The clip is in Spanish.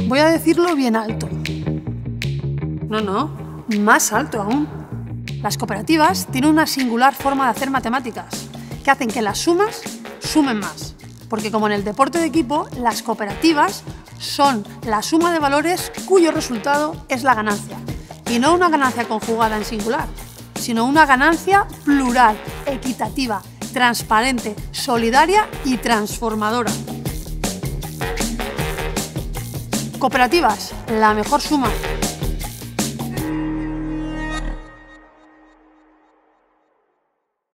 Voy a decirlo bien alto. No, más alto aún. Las cooperativas tienen una singular forma de hacer matemáticas, que hacen que las sumas sumen más. Porque como en el deporte de equipo, las cooperativas son la suma de valores cuyo resultado es la ganancia. Y no una ganancia conjugada en singular, sino una ganancia plural, equitativa, transparente, solidaria y transformadora. Cooperativas, la mejor suma.